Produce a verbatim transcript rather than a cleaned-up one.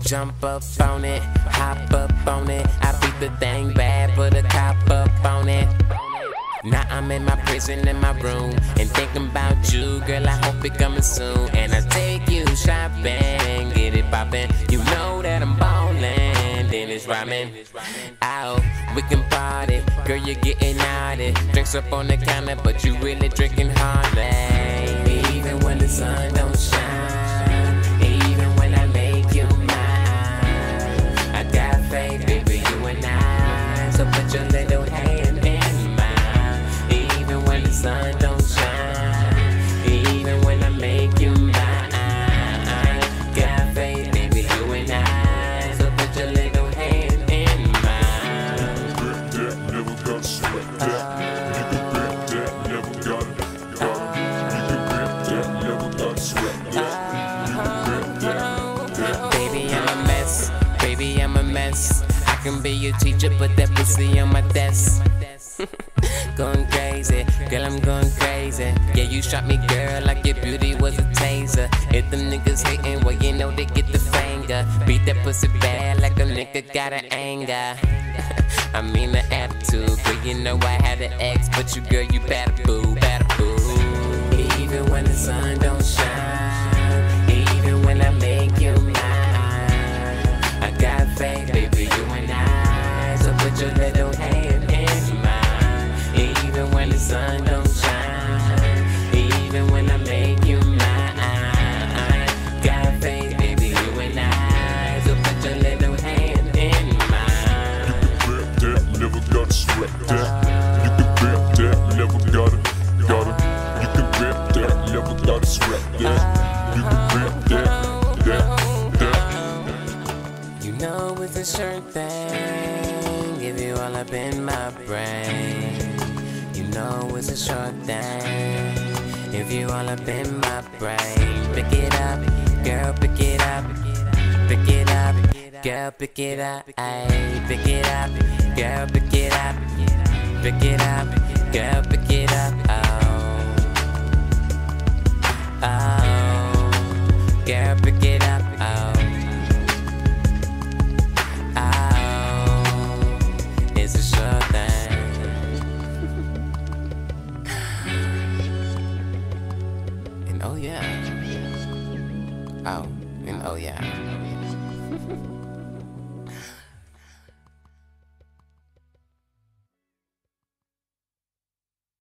Jump up on it, hop up on it. I beat the thing bad, put a cop up on it. Now I'm in my prison in my room and thinking about you, girl. I hope it coming soon. And I take you shopping, get it poppin'. You know that I'm ballin', then it's rhyming. Out, we can party, girl. You're getting naughty. Drinks up on the counter, but you really drinking hardly. Even when the sun don't shine, even when I make you mine, I got faith, baby, you and I. So put your little hand in mine. Even when the sun don't shine, even when I make you mine, got faith, baby, you and I. So put your little hand in mine. Grip that, never got sweat that. You can grip that, never got it, got it. You can grip that, never got sweat that. You can grip that, that. Baby, I'm a mess. Baby, I'm a mess. I can be your teacher, put that pussy on my desk. Going crazy, girl, I'm going crazy. Yeah, you shot me, girl, like your beauty was a taser. If them niggas hating, well, you know they get the finger. Beat that pussy bad like a nigga got an anger. I mean the attitude, girl, you know I had an ex, but you, girl, you better boo, better boo. Even when the sun don't shine, even when I make you mine, I got faith, baby, you and I. So put your little hand in mine. Even when the sun don't shine, even when I make you mine, got faith, baby, you and I. So put your little hand in mine. You can grip that, never got sweat that. You can grip that, never got it, got it. You can grip that, never got it, sweat that. You can grip that, that, that. You know it's a sure thing, give you all up in my brain. You know it's a short thing, if you all up in my brain. Pick it up, girl, pick it up. Pick it up, girl, pick it up. Ay, pick it up, girl, pick it up. Pick it up, girl, pick it up. Oh, oh, girl, pick it up. Oh, oh, it's a sure thing. And oh yeah, oh, and oh yeah.